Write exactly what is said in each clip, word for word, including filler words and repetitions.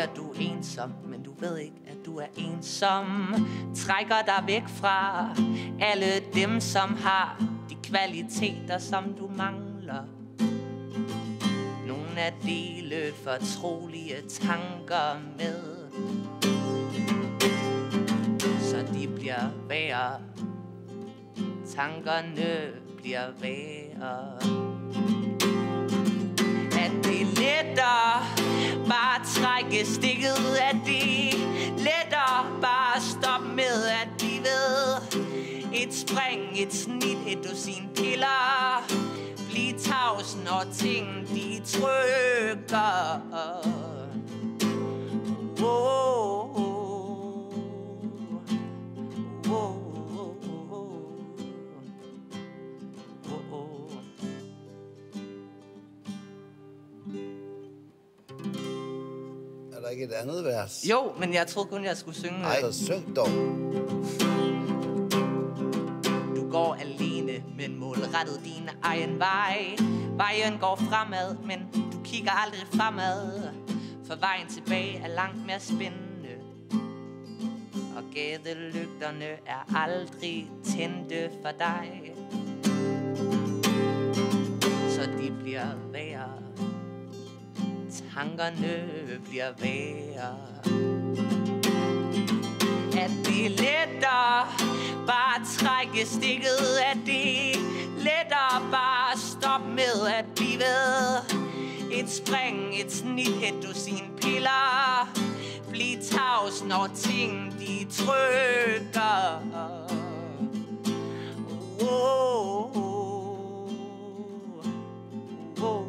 bliver du ensom, men du ved ikke, at du er ensom. Trækker dig væk fra alle dem, som har de kvaliteter, som du mangler. Nogle at dele fortrolige tanker med, så de bliver værre. Tankerne bliver værre. At det er lettere bare trække stikket, at det lettere bare stoppe med at blive ved. Et spring, et snit, et dusin piller. Bliv tavs, når ting de trykker. Oh, oh, oh. Er der ikke et andet vers? Jo, men jeg troede kun, jeg skulle synge. Nej, så syng dog. Du går alene, men målrettet din egen vej. Vejen går fremad, men du kigger aldrig fremad. For vejen tilbage er langt mere spændende. Og gadelygterne er aldrig tændte for dig. Så de bliver værre. Tankerne bliver værre. At det er lettere bare trække stikket. At det er lettere bare stoppe med at blive ved. Et spring, et snit, et dusin piller. Bliv tavs, når ting de trykker. Oh, oh, oh.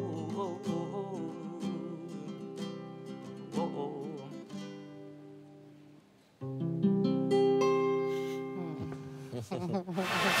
Oh, oh.